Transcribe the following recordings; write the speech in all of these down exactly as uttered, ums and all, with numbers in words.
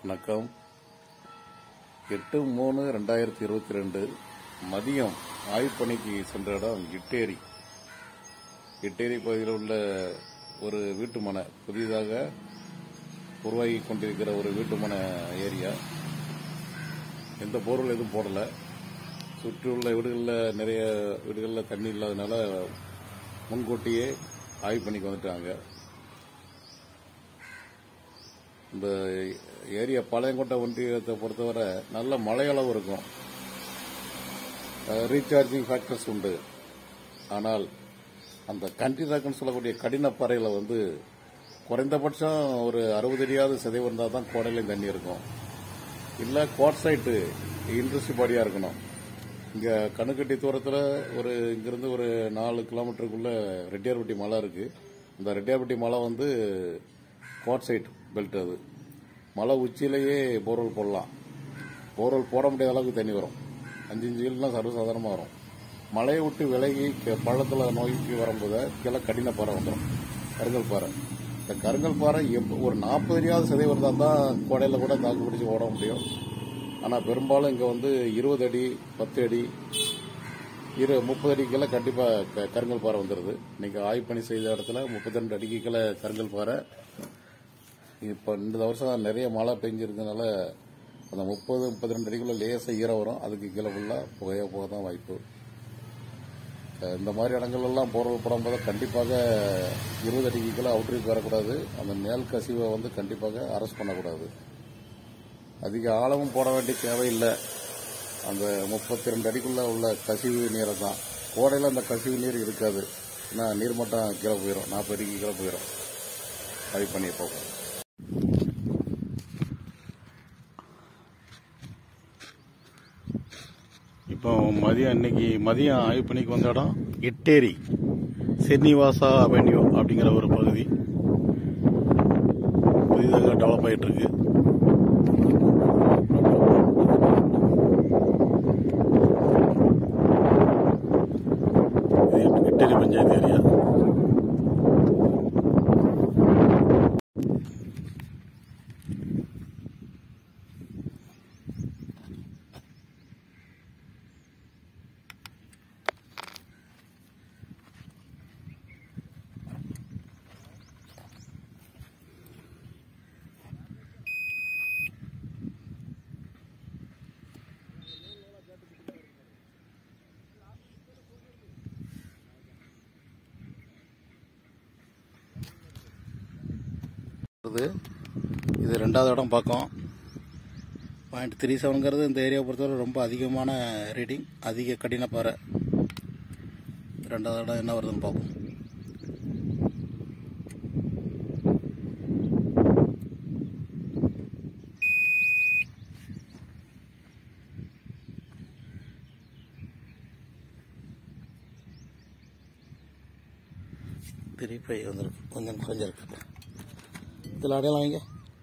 வணக்கம். எட்டு மூணு ரெண்டாயிரத்தி இருபத்தி ரெண்டு மதியம் ஆய்வுப்பணிக்கு சென்ற இடம் இட்டேரி. இட்டேரி பகுதியில் உள்ள ஒரு வீட்டுமனை, புதிதாக உருவாகி கொண்டிருக்கிற ஒரு வீட்டுமனை ஏரியா. எந்த பொருள் எதுவும் போடலை. சுற்றியுள்ள வீடுகளில் நிறைய வீடுகளில் தண்ணி இல்லாதனால முன்கூட்டியே ஆய்வு பண்ணிக்கு வந்துட்டாங்க. இந்த ஏரியா பாளையங்கோட்டை ஒன்றியத்தை பொறுத்தவரை நல்ல மழையளவு இருக்கும், ரீசார்ஜிங் ஃபேக்டர்ஸ் உண்டு. ஆனால் அந்த கண்ட்ரி ராக்குன்னு சொல்லக்கூடிய கடினப்பாறையில் வந்து குறைந்தபட்சம் ஒரு அறுபது அடியாவது சிதைவு இருந்தால் தான் கோடையிலையும் தண்ணி இருக்கும். இல்லை குவாட்சைட்டு இண்டஸ்ட்ரி பாடியாக இருக்கணும். இங்கே கணுக்கட்டி தூரத்தில் ஒரு இங்கிருந்து ஒரு நாலு கிலோமீட்டருக்குள்ள ரெட்டியார்பட்டி மலை இருக்குது. அந்த ரெட்டியார்பட்டி மலை வந்து குவாட்சைட் பெல்ட். அது மலை உச்சியிலேயே போர்வெல் போடலாம். போர்வெல் போட முடியாத அளவுக்கு தண்ணி வரும். அஞ்சு அஞ்சு கிலோலாம் சர்வசாதாரணமாக வரும். மலையை விட்டு விலகி பள்ளத்தில் நோக்கி வரும்போது கீழே கடினப்பாறை வந்துடும், கருங்கல் பாறை. இந்த கருங்கல் பாறை ஒரு நாற்பது அடியாவது சிதை இருந்தால் தான் கோடையில் கூட தாக்கு பிடிச்சி ஓட முடியும். ஆனால் பெரும்பாலும் இங்கே வந்து இருபது அடி பத்து அடி இரு முப்பது அடிக்கெல்லாம் கண்டிப்பாக கருங்கல் பாறை வந்துடுது. இன்னைக்கு ஆய்வு பணி செய்த இடத்துல முப்பத்தி ரெண்டு அடிக்கு கீழே கருங்கல் பாறை. இப்போ இந்த வருஷம் நிறைய மழை பெஞ்சிருக்கனால அந்த முப்பது முப்பத்தி ரெண்டு அடிக்குள்ள லேசாக ஈரம் வரும். அதுக்கு கீழே ஃபுல்லாக புகையாக போக தான் வாய்ப்பு. இந்த மாதிரி இடங்கள்லாம் போர்வெல் போடும்போது கண்டிப்பாக இருபது அடிக்கு கீழே அவுட்ரீச் வரக்கூடாது. அந்த மேல் கசிவை வந்து கண்டிப்பாக அரெஸ்ட் பண்ணக்கூடாது. அதிக ஆழமும் போட வேண்டிய தேவையில்லை. அந்த முப்பத்தி ரெண்டு அடிக்குள்ள உள்ள கசிவு நீரை தான். கோடையில் அந்த கசிவு நீர் இருக்காது. ஏன்னா நீர்மட்டம் கீழே போயிடும், நாற்பது அடிக்கு கீழே போயிடும். ஆய்வு பண்ணி போகும். இப்போ மதியம் இன்னைக்கு மதியம் ஆய்வு பண்ணிக்கு வந்த இடம் இட்டேரி ஸ்ரீனிவாசா அவென்யூ அப்படிங்கிற ஒரு பகுதி. புதிதாக டெவலப் ஆகிட்டு இருக்கு. இட்டேரி பஞ்சாயத்து ஏரியா. இது ரெண்டாவது இடம் பார்க்கும். பாயிண்ட் த்ரீ செவனுங்கிறது இந்த ஏரியாவை பொறுத்தவரை ரொம்ப அதிகமான ரீடிங், அதிக கடினப்பாறை. ரெண்டாவது இடம் என்ன வருதுன்னு பார்ப்போம். திருப்பி வந்துருக்கு, கொஞ்சம் கொஞ்சம் இருக்கு. இதில் அடையாளம் வைங்க.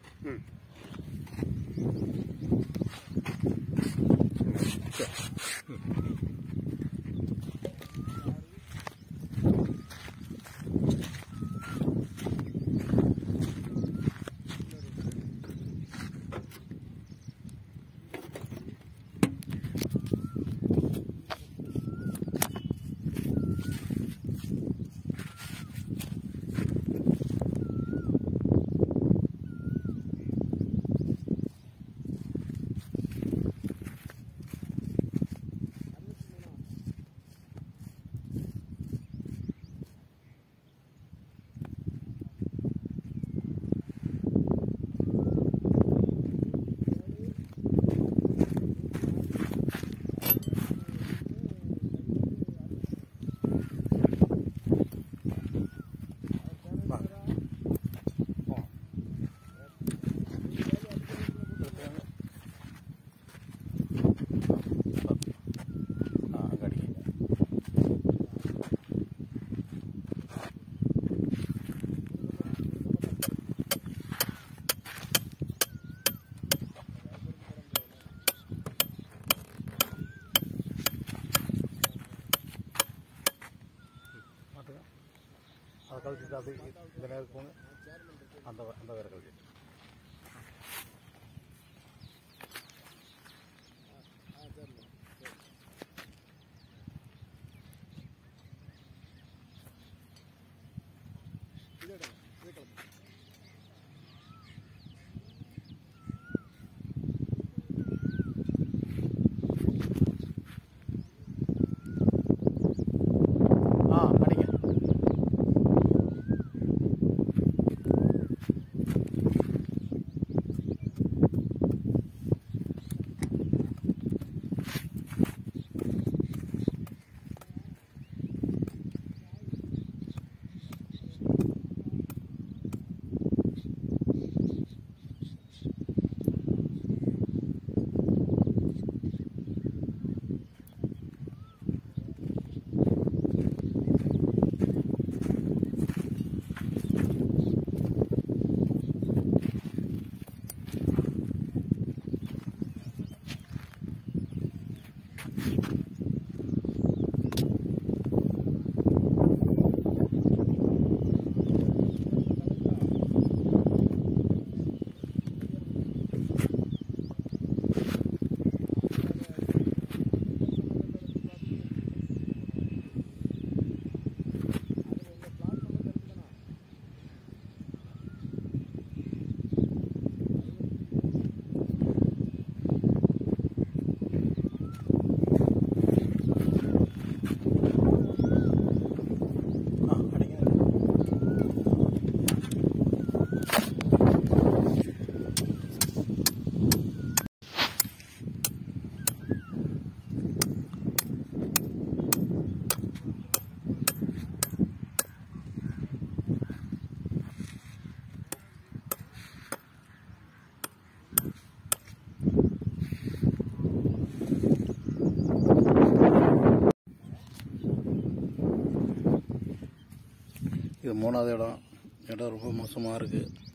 கழிச்சுட்டு அப்படி இந்த நேரத்துக்கு போங்க. அந்த அந்த வேறு கழிச்சு இது மூணாவது இடம். இடம் ரொம்ப மோசமாக இருக்குது.